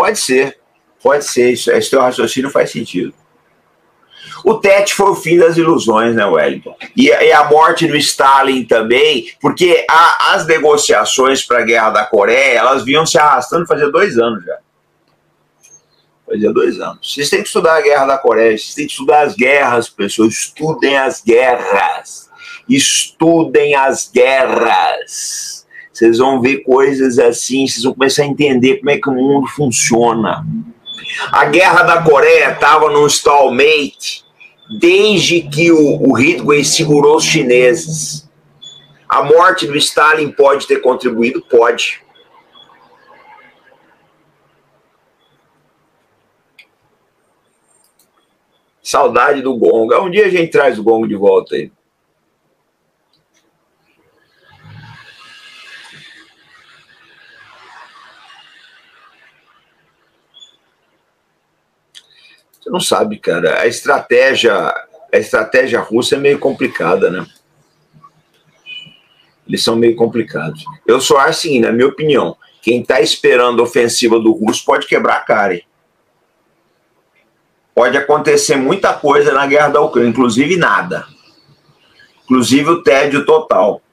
Pode ser, esse teu raciocínio faz sentido. O Tet foi o fim das ilusões, né, Wellington? E a morte do Stalin também, porque as negociações para a Guerra da Coreia, elas vinham se arrastando fazia 2 anos já. Fazia 2 anos. Vocês têm que estudar a Guerra da Coreia, vocês têm que estudar as guerras, pessoas. Estudem as guerras. Estudem as guerras. Vocês vão ver coisas assim, vocês vão começar a entender como é que o mundo funciona. A Guerra da Coreia estava num stalemate desde que o Hitler segurou os chineses. A morte do Stalin pode ter contribuído? Pode. Saudade do gongo. Um dia a gente traz o gongo de volta aí. Você não sabe, cara. A estratégia russa é meio complicada, né? Eles são meio complicados. Eu só acho assim, na minha opinião, quem está esperando a ofensiva do russo pode quebrar a cara. Hein? Pode acontecer muita coisa na guerra da Ucrânia, inclusive nada. Inclusive o tédio total.